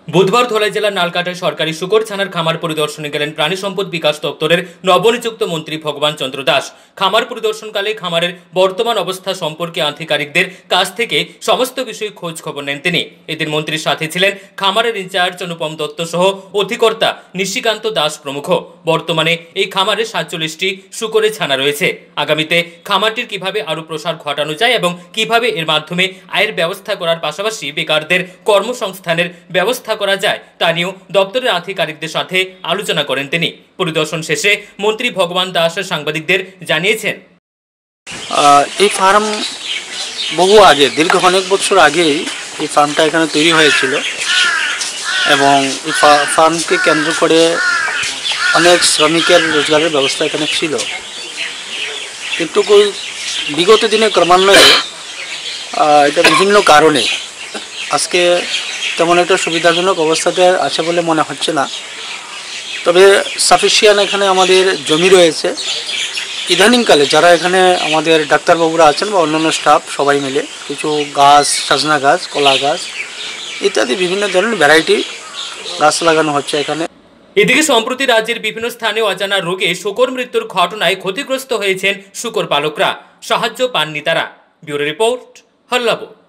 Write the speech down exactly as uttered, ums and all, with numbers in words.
বুধবার ধলাই জেলার নালকাটায় সরকারি শুকর ছানার খামার পরিদর্শনে গেলেন প্রাণী সম্পদ বিকাশ দপ্তরের নবনিযুক্ত মন্ত্রী ভগবান চন্দ্র দাস। খামার পরিদর্শনকালে খামারের বর্তমান অবস্থা সম্পর্কে আধিকারিকদের কাছ থেকে সমস্ত বিষয়ে খোঁজ খবর নেন তিনি। এদিন মন্ত্রীর সাথে ছিলেন খামারের ইনচার্জ অনুপম দত্ত সহ অধিকর্তা নিশিকান্ত দাস প্রমুখ। বর্তমানে এই খামারে সাতচল্লিশটি শুকরের ছানা রয়েছে। আগামীতে খামারটির কিভাবে আরো প্রসার ঘটানো যায় এবং কিভাবে এর মাধ্যমে আয়ের ব্যবস্থা করার পাশাপাশি বেকারদের কর্মসংস্থানের ব্যবস্থা করা যায় তা নিয়েও দপ্তরের আধিকারিকদের সাথে আলোচনা করেন তিনি। পরিদর্শন শেষে মন্ত্রী ভগবান দাস সাংবাদিকদের জানিয়েছেন, এই ফার্ম বহু আগে, দীর্ঘ অনেক বছর আগেই এই ফার্মটা এখানে তৈরি হয়েছিল এবং এই ফার্মকে কেন্দ্র করে অনেক শ্রমিকের রোজগারের ব্যবস্থা এখানে ছিল, কিন্তু বিগত দিনে ক্রমান্বয়ে এটা বিভিন্ন কারণে আজকে তেমন একটা সুবিধাজনক অবস্থাতে আছে বলে মনে হচ্ছে না। তবে সাফিসিয়েন্ট এখানে আমাদের জমি রয়েছে। ইদানিংকালে যারা এখানে আমাদের ডাক্তারবাবুরা আছেন বা অন্যান্য স্টাফ সবাই মিলে কিছু গাছ, সজনা গাছ, কলা গাছ ইত্যাদি বিভিন্ন ধরনের ভ্যারাইটি গাছ লাগানো হচ্ছে এখানে। এদিকে সম্প্রতি রাজ্যের বিভিন্ন স্থানে অজানা রোগে শূকর মৃত্যুর ঘটনায় ক্ষতিগ্রস্ত হয়েছেন শূকর পালকরা। সাহায্য পাননি তারা। Bureau report, হল্লাবো।